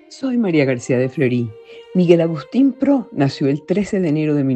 Soy María García de Fleury. Miguel Agustín Pro nació el 13 de enero de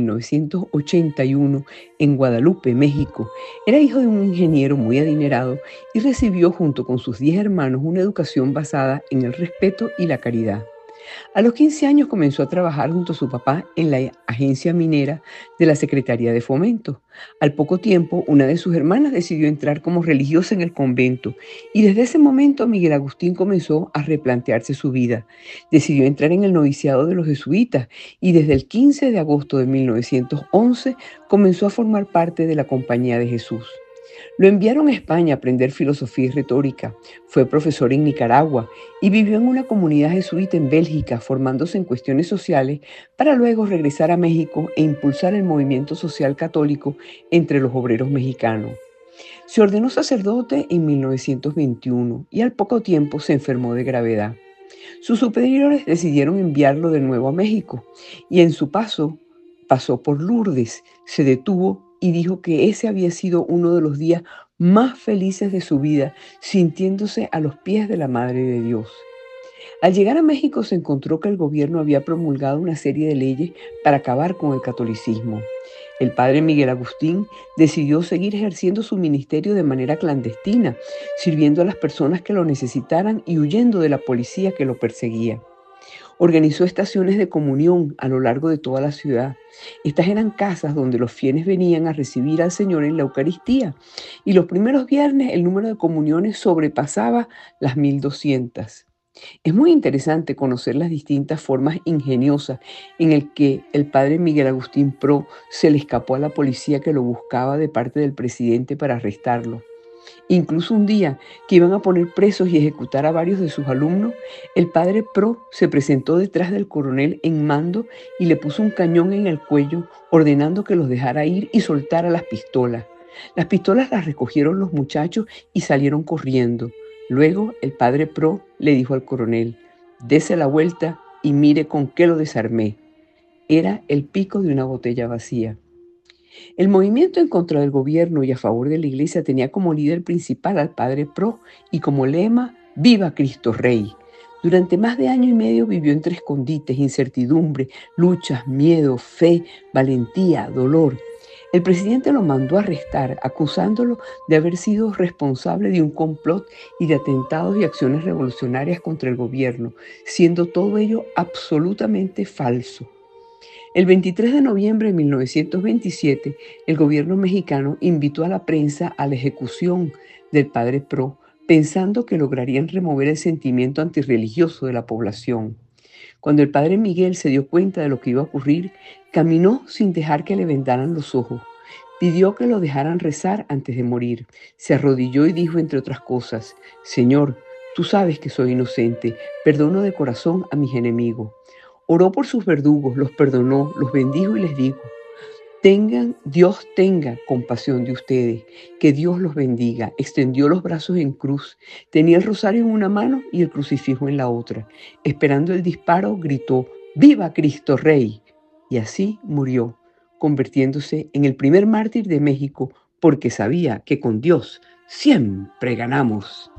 1981 en Guadalupe, México. Era hijo de un ingeniero muy adinerado y recibió junto con sus 10 hermanos una educación basada en el respeto y la caridad. A los 15 años comenzó a trabajar junto a su papá en la agencia minera de la Secretaría de Fomento. Al poco tiempo, una de sus hermanas decidió entrar como religiosa en el convento y desde ese momento Miguel Agustín comenzó a replantearse su vida. Decidió entrar en el noviciado de los jesuitas y desde el 15 de agosto de 1911 comenzó a formar parte de la Compañía de Jesús. Lo enviaron a España a aprender filosofía y retórica. Fue profesor en Nicaragua y vivió en una comunidad jesuita en Bélgica, formándose en cuestiones sociales para luego regresar a México e impulsar el movimiento social católico entre los obreros mexicanos. Se ordenó sacerdote en 1921 y al poco tiempo se enfermó de gravedad. Sus superiores decidieron enviarlo de nuevo a México y en su pasó por Lourdes, se detuvo y dijo que ese había sido uno de los días más felices de su vida, sintiéndose a los pies de la Madre de Dios. Al llegar a México se encontró que el gobierno había promulgado una serie de leyes para acabar con el catolicismo. El padre Miguel Agustín decidió seguir ejerciendo su ministerio de manera clandestina, sirviendo a las personas que lo necesitaran y huyendo de la policía que lo perseguía. Organizó estaciones de comunión a lo largo de toda la ciudad. Estas eran casas donde los fieles venían a recibir al Señor en la Eucaristía y los primeros viernes el número de comuniones sobrepasaba las 1200. Es muy interesante conocer las distintas formas ingeniosas en el que el padre Miguel Agustín Pro se le escapó a la policía que lo buscaba de parte del presidente para arrestarlo. Incluso un día que iban a poner presos y ejecutar a varios de sus alumnos, el padre Pro se presentó detrás del coronel en mando y le puso un cañón en el cuello, ordenando que los dejara ir y soltara las pistolas. Las pistolas las recogieron los muchachos y salieron corriendo. Luego el padre Pro le dijo al coronel: «Dese la vuelta y mire con qué lo desarmé». Era el pico de una botella vacía. El movimiento en contra del gobierno y a favor de la iglesia tenía como líder principal al padre Pro y como lema: «Viva Cristo Rey». Durante más de año y medio vivió entre escondites, incertidumbre, luchas, miedo, fe, valentía, dolor. El presidente lo mandó a arrestar, acusándolo de haber sido responsable de un complot y de atentados y acciones revolucionarias contra el gobierno, siendo todo ello absolutamente falso. El 23 de noviembre de 1927, el gobierno mexicano invitó a la prensa a la ejecución del padre Pro, pensando que lograrían remover el sentimiento antirreligioso de la población. Cuando el padre Miguel se dio cuenta de lo que iba a ocurrir, caminó sin dejar que le vendaran los ojos. Pidió que lo dejaran rezar antes de morir. Se arrodilló y dijo, entre otras cosas: «Señor, tú sabes que soy inocente, perdono de corazón a mis enemigos». Oró por sus verdugos, los perdonó, los bendijo y les dijo: Dios tenga compasión de ustedes, que Dios los bendiga». Extendió los brazos en cruz, tenía el rosario en una mano y el crucifijo en la otra. Esperando el disparo, gritó: «¡Viva Cristo Rey!». Y así murió, convirtiéndose en el primer mártir de México, porque sabía que con Dios siempre ganamos.